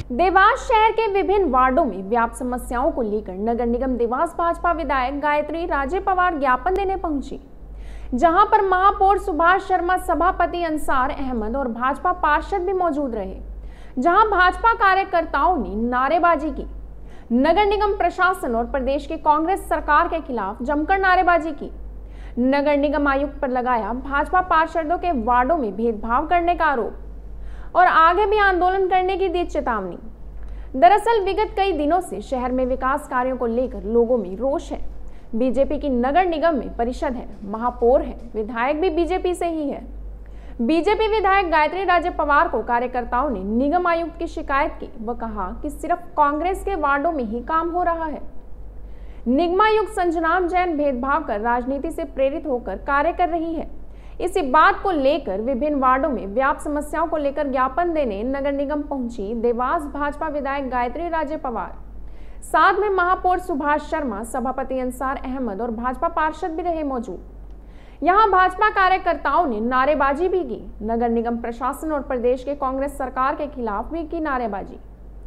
देवास शहर के विभिन्न वार्डों में व्याप्त समस्याओं को लेकर नगर निगम देवास भाजपा विधायक गायत्री राजे पवार ज्ञापन देने पहुंची, जहां पर महापौर सुभाष शर्मा, सभापति अंसार अहमद और भाजपा पार्षद भी मौजूद रहे। जहां भाजपा कार्यकर्ताओं ने नारेबाजी की, नगर निगम प्रशासन और प्रदेश की कांग्रेस सरकार के खिलाफ जमकर नारेबाजी की। नगर निगम आयुक्त पर लगाया भाजपा पार्षदों के वार्डों में भेदभाव करने का आरोप और आगे भी आंदोलन करने की दी चेतावनी। दरअसल विगत कई दिनों से शहर में विकास कार्यों को लेकर लोगों में रोष है। बीजेपी की नगर निगम में परिषद है, महापौर है, विधायक भी बीजेपी से ही है। बीजेपी विधायक गायत्री राजे पवार को कार्यकर्ताओं ने निगम आयुक्त की शिकायत की व कहा कि सिर्फ कांग्रेस के वार्डों में ही काम हो रहा है। निगमायुक्त संजना जैन भेदभाव कर राजनीति से प्रेरित होकर कार्य कर रही है। इसी बात को लेकर विभिन्न वार्डों में व्याप्त समस्याओं को लेकर ज्ञापन देने नगर निगम पहुंची देवास भाजपा विधायक गायत्री राजे पवार, साथ में महापौर सुभाष शर्मा, सभापति अंसार अहमद और भाजपा पार्षद भी रहे मौजूद। यहां भाजपा कार्यकर्ताओं ने नारेबाजी भी की। नगर निगम प्रशासन और प्रदेश के कांग्रेस सरकार के खिलाफ भी की नारेबाजी।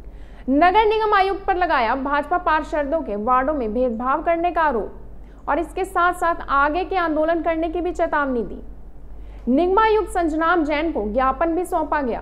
नगर निगम आयुक्त पर लगाया भाजपा पार्षदों के वार्डों में भेदभाव करने का आरोप और इसके साथ साथ आगे के आंदोलन करने की भी चेतावनी दी। निगमायुक्त संजना जैन को ज्ञापन भी सौंपा गया।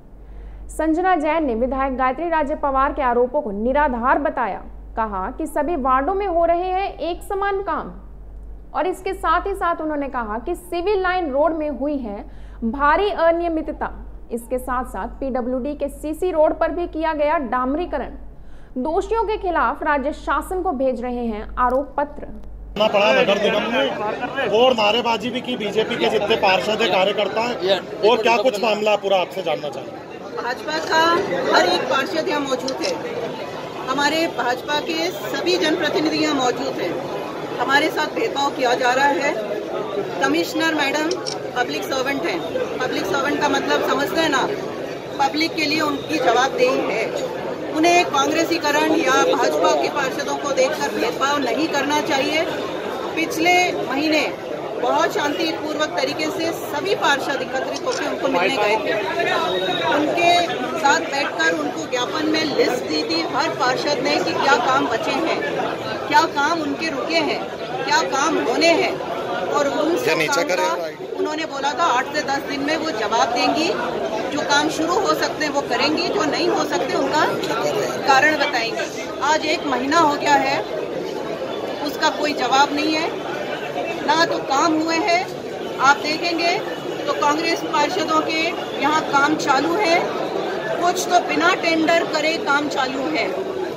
संजना जैन ने विधायक गायत्री राजे पवार के आरोपों को निराधार बताया। कहा कि सभी वार्डों में हो रहे हैं एक समान काम और इसके साथ ही साथ उन्होंने कहा कि सिविल लाइन रोड में हुई है भारी अनियमितता। इसके साथ साथ पीडब्ल्यूडी के सीसी रोड पर भी किया गया डामरीकरण। दोषियों के खिलाफ राज्य शासन को भेज रहे हैं आरोप पत्र। पड़ा नगर निगम में और नारेबाजी भी की बीजेपी के जितने पार्षद है, कार्यकर्ता हैं, और क्या कुछ मामला पूरा आपसे जानना चाहिए। भाजपा का हर एक पार्षद यहाँ मौजूद है, हमारे भाजपा के सभी जनप्रतिनिधि यहाँ मौजूद हैं। हमारे साथ भेदभाव किया जा रहा है। कमिश्नर मैडम पब्लिक सर्वेंट हैं। पब्लिक सर्वेंट का मतलब समझते हैं ना, पब्लिक के लिए उनकी जवाबदेही है। उन्हें कांग्रेसीकरण या भाजपा के पार्षदों को देखकर भेदभाव नहीं करना चाहिए। पिछले महीने बहुत शांतिपूर्वक तरीके से सभी पार्षद एकत्रित होकर उनको मिलने गए थे। उनके साथ बैठकर उनको ज्ञापन में लिस्ट दी थी हर पार्षद ने कि क्या काम बचे हैं, क्या काम उनके रुके हैं, क्या काम होने हैं, और उन सब काम का उन्होंने बोला था 8 से 10 दिन में वो जवाब देंगी। जो काम शुरू हो सकते हैं वो करेंगी, जो नहीं हो सकते उनका कारण बताएंगे। आज 1 महीना हो गया है, उसका कोई जवाब नहीं है, ना तो काम हुए हैं। आप देखेंगे तो कांग्रेस पार्षदों के यहाँ काम चालू है, कुछ तो बिना टेंडर करे काम चालू है,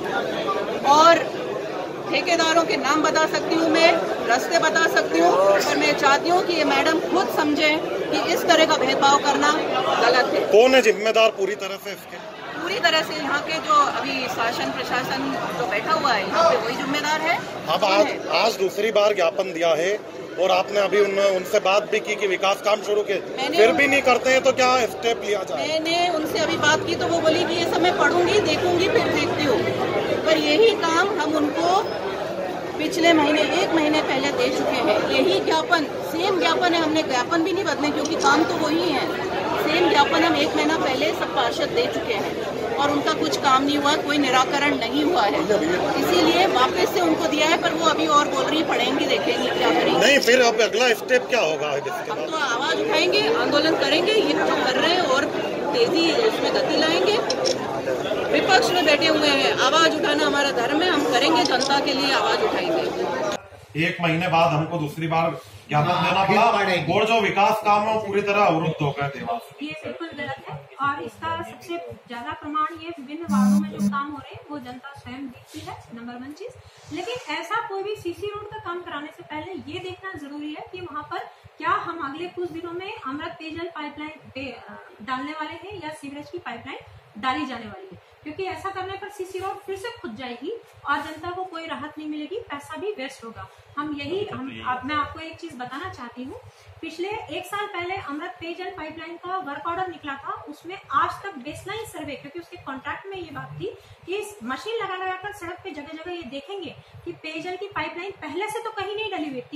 और ठेकेदारों के नाम बता सकती हूँ मैं, रास्ते बता सकती हूँ, पर मैं चाहती हूँ कि ये मैडम खुद समझें कि इस तरह का भेदभाव करना गलत है। कौन है जिम्मेदार पूरी तरह से इसके? पूरी तरह से यहाँ के जो अभी शासन प्रशासन जो बैठा हुआ है यहाँ पे वही जिम्मेदार है। अब आज दूसरी बार ज्ञापन दिया है और आपने अभी उनसे बात भी की कि विकास काम शुरू किए, फिर भी नहीं करते हैं तो क्या स्टेप लिया जाए? मैंने उनसे अभी बात की तो वो बोली कि ये सब मैं पढ़ूंगी, देखूंगी, फिर देखती हूँ। पर यही काम हम उनको पिछले महीने 1 महीने पहले दे चुके हैं। यही ज्ञापन, सेम ज्ञापन है, हमने ज्ञापन भी नहीं बदले क्योंकि काम तो वही है। सेम ज्ञापन हम 1 महीना पहले सब पार्षद दे चुके हैं और उनका कुछ काम नहीं हुआ, कोई निराकरण नहीं हुआ है, इसीलिए वापस से उनको दिया है। पर वो अभी और बोल रही, पढ़ेंगी, देखेंगी क्या करेंगी। नहीं, फिर अब अगला स्टेप क्या होगा? हम तो आवाज उठाएंगे, आंदोलन करेंगे, ये जो कर रहे हैं और तेजी उसमें गति लाएंगे। विपक्ष में बैठे हुए हैं, आवाज उठाना हमारा धर्म है, हम करेंगे, जनता के लिए आवाज उठाएंगे। 1 महीने बाद हमको दूसरी बार ज्ञापन देना पड़ा और जो विकास काम है पूरी तरह अवरुद्ध हो गए देवास। ये बिल्कुल गलत है और इसका सबसे ज्यादा प्रमाण ये विभिन्न वार्डों में जो काम हो रहे हैं वो जनता स्वयं देखती है, नंबर 1 चीज। लेकिन ऐसा कोई भी सीसी रोड का काम कराने से पहले ये देखना जरूरी है कि वहाँ पर क्या हम अगले कुछ दिनों में अमृत पेयजल पाइपलाइन डालने वाले हैं या सीवरेज की पाइपलाइन डाली जाने वाली है, क्योंकि ऐसा करने पर सीसी रोड फिर से खुद जाएगी और जनता को कोई राहत नहीं मिलेगी, पैसा भी वेस्ट होगा। मैं आपको एक चीज बताना चाहती हूँ। पिछले 1 साल पहले अमृत पेयजल पाइपलाइन का वर्क ऑर्डर निकला था, उसमें आज तक बेसलाइन सर्वे, क्योंकि उसके कॉन्ट्रैक्ट में ये बात थी कि इस मशीन लगाकर सड़क पे जगह जगह ये देखेंगे कि पेयजल की पाइपलाइन पहले से तो कहीं नहीं डली हुई।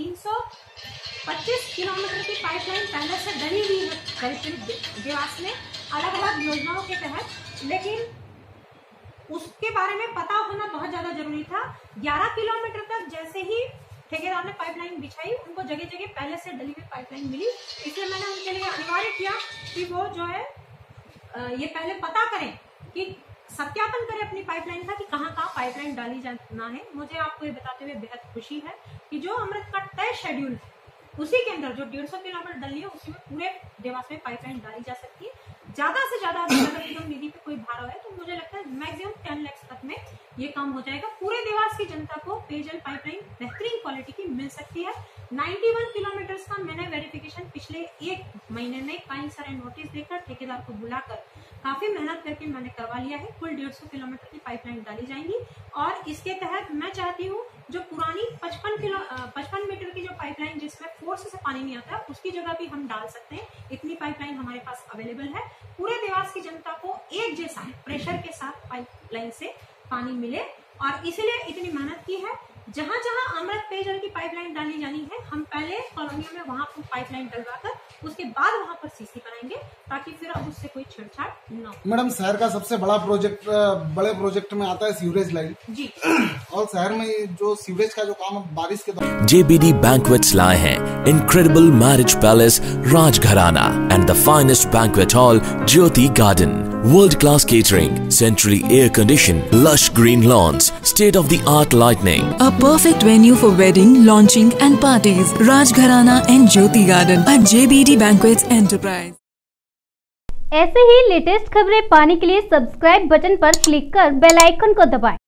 325 किलोमीटर की पाइपलाइन पहले से डली हुई है देवास में अलग अलग योजनाओं के तहत, लेकिन उसके बारे में पता होना बहुत ज्यादा जरूरी था। 11 किलोमीटर तक जैसे ही ठेकेदार ने पाइपलाइन बिछाई, उनको जगह जगह पहले से डली हुई पाइपलाइन मिली, इसलिए मैंने उनके लिए अनिवार्य किया कि वो जो है ये पहले पता करें कि सत्यापन करें अपनी पाइपलाइन का कि कहाँ पाइपलाइन डाली जाना है। मुझे आपको ये बताते हुए बेहद खुशी है कि जो अमृत का तय शेड्यूल है उसी के अंदर जो 150 किलोमीटर डली है उसी में पूरे देवास में पाइपलाइन डाली जा सकती है। ज्यादा से ज्यादा अगर निगम निधि पे कोई भार है तो मुझे लगता है मैक्सिमम 10 लाख तक में ये काम हो जाएगा। पूरे देवास की जनता को पेयजल पाइपलाइन बेहतरीन क्वालिटी की मिल सकती है। 91 किलोमीटर का मैंने वेरिफिकेशन पिछले 1 महीने में कई सारे नोटिस देकर ठेकेदार को बुलाकर काफी मेहनत करके मैंने करवा लिया है। कुल 150 किलोमीटर की पाइपलाइन डाली जाएंगी और इसके तहत मैं चाहती हूँ जो पुरानी 55 मीटर की जो पाइपलाइन जिसमें फोर्स से पानी नहीं आता उसकी जगह भी हम डाल सकते हैं। इतनी पाइपलाइन हमारे पास अवेलेबल है। पूरे देवास की जनता को एक जैसा प्रेशर के साथ पाइपलाइन से पानी मिले और इसीलिए इतनी मेहनत की है। जहां जहां अमृत पेयजल की पाइपलाइन डाली जानी है हम पहले कॉलोनियों में वहां पर पाइपलाइन डलवाकर उसके बाद वहां पर सीसी बनाएंगे ताकि फिर अब उससे कोई छेड़छाड़ न हो। मैडम, शहर का सबसे बड़े प्रोजेक्ट में आता है सीवरेज लाइन जी। और शहर में जो सीवरेज का जो काम है बारिश के दौरान JBD Banquets लाए हैं incredible marriage palace Rajgharana and the finest banquet hall Jyoti Garden, world class catering, centrally air conditioned, lush green lawns, state of the art lighting, a perfect venue for wedding, launching and parties. Rajgharana and Jyoti Garden at JBD Banquets Enterprise। ऐसे ही latest खबरें पाने के लिए subscribe button पर click कर bell icon को दबाएं।